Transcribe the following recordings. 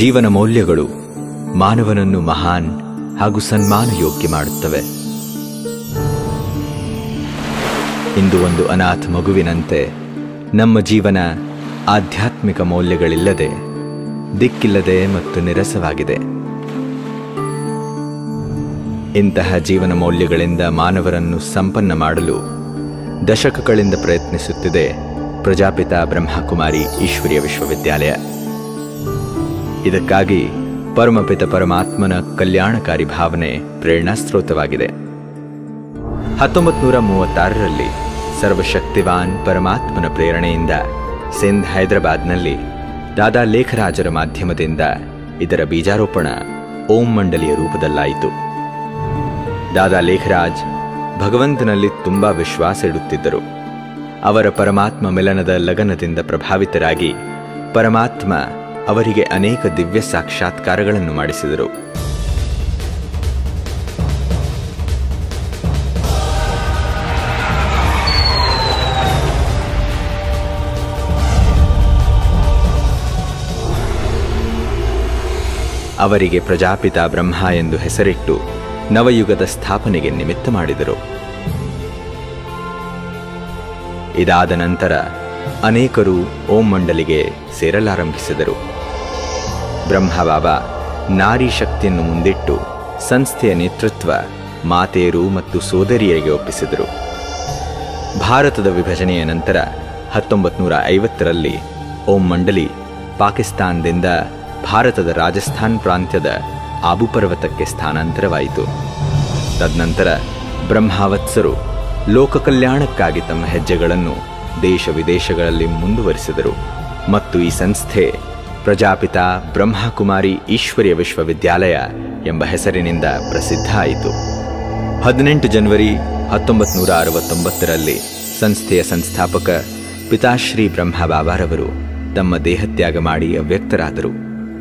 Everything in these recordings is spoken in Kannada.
ಜೀವನ ಮೌಲ್ಯಗಳು ಮಾನವನನ್ನು ಮಹಾನ್ ಹಾಗೂ ಸನ್ಮಾನ ಯೋಗ್ಯ ಮಾಡುತ್ತವೆ. ಇಂದು ಒಂದು ಅನಾಥ ಮಗುವಿನಂತೆ ನಮ್ಮ ಜೀವನ ಆಧ್ಯಾತ್ಮಿಕ ಮೌಲ್ಯಗಳಿಲ್ಲದೆ, ದಿಕ್ಕಿಲ್ಲದೆ ಮತ್ತು ನಿರಸವಾಗಿದೆ. ಇಂತಹ ಜೀವನ ಮೌಲ್ಯಗಳಿಂದ ಮಾನವರನ್ನು ಸಂಪನ್ನ ಮಾಡಲು ದಶಕಗಳಿಂದ ಪ್ರಯತ್ನಿಸುತ್ತಿದೆ ಪ್ರಜಾಪಿತ ಬ್ರಹ್ಮಕುಮಾರಿ ಈಶ್ವರೀಯ ವಿಶ್ವವಿದ್ಯಾಲಯ. ಇದಕ್ಕಾಗಿ ಪರಮಪಿತ ಪರಮಾತ್ಮನ ಕಲ್ಯಾಣಕಾರಿ ಭಾವನೆ ಪ್ರೇರಣಾಸ್ತ್ರೋತವಾಗಿದೆ. 1936ರಲ್ಲಿ ಸರ್ವಶಕ್ತಿವಾನ್ ಪರಮಾತ್ಮನ ಪ್ರೇರಣೆಯಿಂದ ಸಿಂಧ್ ಹೈದರಾಬಾದ್ನಲ್ಲಿ ದಾದಾ ಲೇಖರಾಜರ ಮಾಧ್ಯಮದಿಂದ ಇದರ ಬೀಜಾರೋಪಣ ಓಂ ಮಂಡಲಿಯ ರೂಪದಲ್ಲಾಯಿತು. ದಾದಾ ಲೇಖರಾಜ್ ಭಗವಂತನಲ್ಲಿ ತುಂಬಾ ವಿಶ್ವಾಸ ಇಡುತ್ತಿದ್ದರು. ಅವರ ಪರಮಾತ್ಮ ಮಿಲನದ ಲಗನದಿಂದ ಪ್ರಭಾವಿತರಾಗಿ ಪರಮಾತ್ಮ ಅವರಿಗೆ ಅನೇಕ ದಿವ್ಯ ಸಾಕ್ಷಾತ್ಕಾರಗಳನ್ನು ಮಾಡಿಸಿದರು. ಅವರಿಗೆ ಪ್ರಜಾಪಿತ ಬ್ರಹ್ಮ ಎಂದು ಹೆಸರಿಟ್ಟು ನವಯುಗದ ಸ್ಥಾಪನೆಗೆ ನಿಮಿತ್ತ ಮಾಡಿದರು. ಇದಾದ ನಂತರ ಅನೇಕರು ಓಂ ಮಂಡಲಿಗೆ ಸೇರಲಾರಂಭಿಸಿದರು. ಬ್ರಹ್ಮಬಾಬಾ ನಾರಿ ಶಕ್ತಿಯನ್ನು ಮುಂದಿಟ್ಟು ಸಂಸ್ಥೆಯ ನೇತೃತ್ವ ಮಾತೆಯರು ಮತ್ತು ಸೋದರಿಯರಿಗೆ ಒಪ್ಪಿಸಿದರು. ಭಾರತದ ವಿಭಜನೆಯ ನಂತರ 1950ರಲ್ಲಿ ಓಂ ಮಂಡಲಿ ಪಾಕಿಸ್ತಾನದಿಂದ ಭಾರತದ ರಾಜಸ್ಥಾನ್ ಪ್ರಾಂತ್ಯದ ಆಬು ಪರ್ವತಕ್ಕೆ ಸ್ಥಾನಾಂತರವಾಯಿತು. ತದನಂತರ ಬ್ರಹ್ಮಾವತ್ಸರು ಲೋಕ ಕಲ್ಯಾಣಕ್ಕಾಗಿ ತಮ್ಮ ಹೆಜ್ಜೆಗಳನ್ನು ದೇಶ ವಿದೇಶಗಳಲ್ಲಿ ಮುಂದುವರಿಸಿದರು ಮತ್ತು ಈ ಸಂಸ್ಥೆ ಪ್ರಜಾಪಿತ ಬ್ರಹ್ಮಕುಮಾರಿ ಈಶ್ವರೀಯ ವಿಶ್ವವಿದ್ಯಾಲಯ ಎಂಬ ಹೆಸರಿನಿಂದ ಪ್ರಸಿದ್ಧ ಆಯಿತು. 18 ಜನವರಿ 1969ರಲ್ಲಿ ಸಂಸ್ಥೆಯ ಸಂಸ್ಥಾಪಕ ಪಿತಾಶ್ರೀ ಬ್ರಹ್ಮಬಾಬಾರವರು ತಮ್ಮ ದೇಹತ್ಯಾಗ ಮಾಡಿ ಅವ್ಯಕ್ತರಾದರು.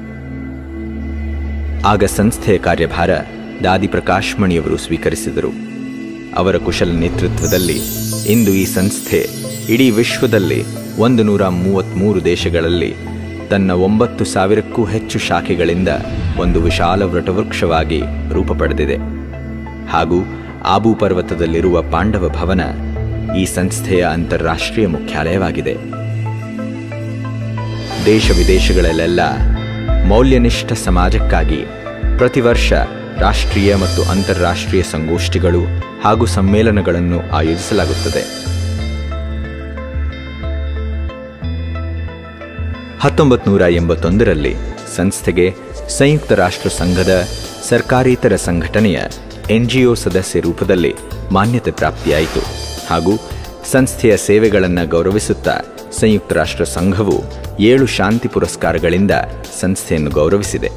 ಆಗ ಸಂಸ್ಥೆಯ ಕಾರ್ಯಭಾರ ದಾದಿ ಪ್ರಕಾಶ್ ಮಣಿಯವರು ಸ್ವೀಕರಿಸಿದರು. ಅವರ ಕುಶಲ ನೇತೃತ್ವದಲ್ಲಿ ಇಂದು ಈ ಸಂಸ್ಥೆ ಇಡೀ ವಿಶ್ವದಲ್ಲಿ 133 ದೇಶಗಳಲ್ಲಿ ತನ್ನ 9,000ಕ್ಕೂ ಹೆಚ್ಚು ಶಾಖೆಗಳಿಂದ ಒಂದು ವಿಶಾಲ ವೃಟವೃಕ್ಷವಾಗಿ ರೂಪ ಪಡೆದಿದೆ. ಹಾಗೂ ಆಬು ಪರ್ವತದಲ್ಲಿರುವ ಪಾಂಡವ ಭವನ ಈ ಸಂಸ್ಥೆಯ ಅಂತಾರಾಷ್ಟ್ರೀಯ ಮುಖ್ಯಾಲಯವಾಗಿದೆ. ದೇಶ ವಿದೇಶಗಳಲ್ಲೆಲ್ಲ ಮೌಲ್ಯನಿಷ್ಠ ಸಮಾಜಕ್ಕಾಗಿ ಪ್ರತಿ ವರ್ಷ ರಾಷ್ಟ್ರೀಯ ಮತ್ತು ಅಂತಾರಾಷ್ಟ್ರೀಯ ಸಂಗೋಷ್ಠಿಗಳು ಹಾಗೂ ಸಮ್ಮೇಳನಗಳನ್ನು ಆಯೋಜಿಸಲಾಗುತ್ತದೆ. 1981ರಲ್ಲಿ ಸಂಸ್ಥೆಗೆ ಸಂಯುಕ್ತ ರಾಷ್ಟ್ರ ಸಂಘದ ಸರ್ಕಾರೇತರ ಸಂಘಟನೆಯ NGO ಸದಸ್ಯ ರೂಪದಲ್ಲಿ ಮಾನ್ಯತೆ ಪ್ರಾಪ್ತಿಯಾಯಿತು. ಹಾಗೂ ಸಂಸ್ಥೆಯ ಸೇವೆಗಳನ್ನು ಗೌರವಿಸುತ್ತಾ ಸಂಯುಕ್ತ ರಾಷ್ಟ್ರ ಸಂಘವು 7 ಶಾಂತಿ ಪುರಸ್ಕಾರಗಳಿಂದ ಸಂಸ್ಥೆಯನ್ನು ಗೌರವಿಸಿದೆ.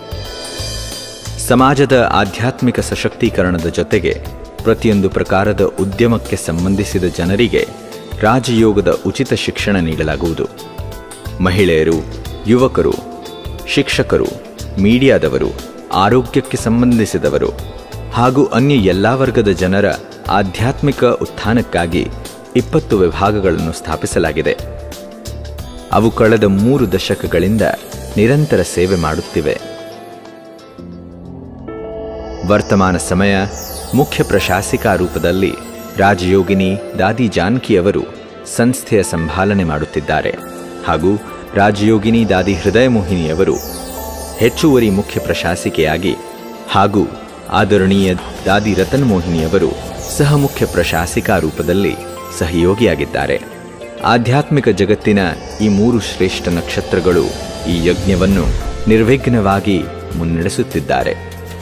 ಸಮಾಜದ ಆಧ್ಯಾತ್ಮಿಕ ಸಶಕ್ತೀಕರಣದ ಜೊತೆಗೆ ಪ್ರತಿಯೊಂದು ಪ್ರಕಾರದ ಉದ್ಯಮಕ್ಕೆ ಸಂಬಂಧಿಸಿದ ಜನರಿಗೆ ರಾಜಯೋಗದ ಉಚಿತ ಶಿಕ್ಷಣ ನೀಡಲಾಗುವುದು. ಮಹಿಳೆಯರು, ಯುವಕರು, ಶಿಕ್ಷಕರು, ಮೀಡಿಯಾದವರು, ಆರೋಗ್ಯಕ್ಕೆ ಸಂಬಂಧಿಸಿದವರು ಹಾಗೂ ಅನ್ಯ ಎಲ್ಲ ವರ್ಗದ ಜನರ ಆಧ್ಯಾತ್ಮಿಕ ಉತ್ಥಾನಕ್ಕಾಗಿ 20 ವಿಭಾಗಗಳನ್ನು ಸ್ಥಾಪಿಸಲಾಗಿದೆ. ಅವು ಕಳೆದ 3 ದಶಕಗಳಿಂದ ನಿರಂತರ ಸೇವೆ ಮಾಡುತ್ತಿವೆ. ವರ್ತಮಾನ ಸಮಯ ಮುಖ್ಯ ಪ್ರಶಾಸಿಕಾ ರೂಪದಲ್ಲಿ ರಾಜಯೋಗಿನಿ ದಾದಿ ಜಾನಕಿಯವರು ಸಂಸ್ಥೆಯ ಸಂಭಾಲನೆ ಮಾಡುತ್ತಿದ್ದಾರೆ. ಹಾಗೂ ರಾಜಯೋಗಿನಿ ದಾದಿ ಹೃದಯ ಮೋಹಿನಿಯವರು ಹೆಚ್ಚುವರಿ ಮುಖ್ಯ ಪ್ರಶಾಸಿಕೆಯಾಗಿ ಹಾಗೂ ಆದರಣೀಯ ದಾದಿ ರತನ್ ಮೋಹಿನಿಯವರು ಸಹ ಮುಖ್ಯ ಪ್ರಶಾಸಿಕಾ ರೂಪದಲ್ಲಿ ಸಹಯೋಗಿಯಾಗಿದ್ದಾರೆ. ಆಧ್ಯಾತ್ಮಿಕ ಜಗತ್ತಿನ ಈ 3 ಶ್ರೇಷ್ಠ ನಕ್ಷತ್ರಗಳು ಈ ಯಜ್ಞವನ್ನು ನಿರ್ವಿಘ್ನವಾಗಿ ಮುನ್ನಡೆಸುತ್ತಿದ್ದಾರೆ.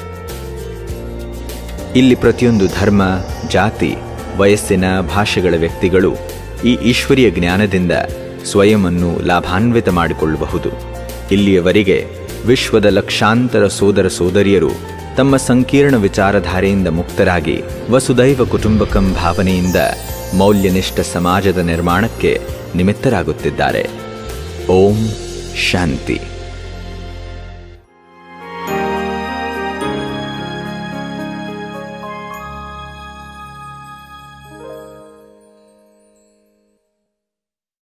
ಇಲ್ಲಿ ಪ್ರತಿಯೊಂದು ಧರ್ಮ, ಜಾತಿ, ವಯಸ್ಸಿನ, ಭಾಷೆಗಳ ವ್ಯಕ್ತಿಗಳು ಈ ಈಶ್ವರೀಯ ಜ್ಞಾನದಿಂದ ಸ್ವಯಂವನ್ನು ಲಾಭಾನ್ವಿತ ಮಾಡಿಕೊಳ್ಳಬಹುದು. ಇಲ್ಲಿಯವರೆಗೆ ವಿಶ್ವದ ಲಕ್ಷಾಂತರ ಸೋದರ ಸೋದರಿಯರು ತಮ್ಮ ಸಂಕೀರ್ಣ ವಿಚಾರಧಾರೆಯಿಂದ ಮುಕ್ತರಾಗಿ ವಸುದೈವ ಕುಟುಂಬಕಂ ಭಾವನೆಯಿಂದ ಮೌಲ್ಯನಿಷ್ಠ ಸಮಾಜದ ನಿರ್ಮಾಣಕ್ಕೆ ನಿಮಿತ್ತರಾಗುತ್ತಿದ್ದಾರೆ. ಓಂ ಶಾಂತಿ.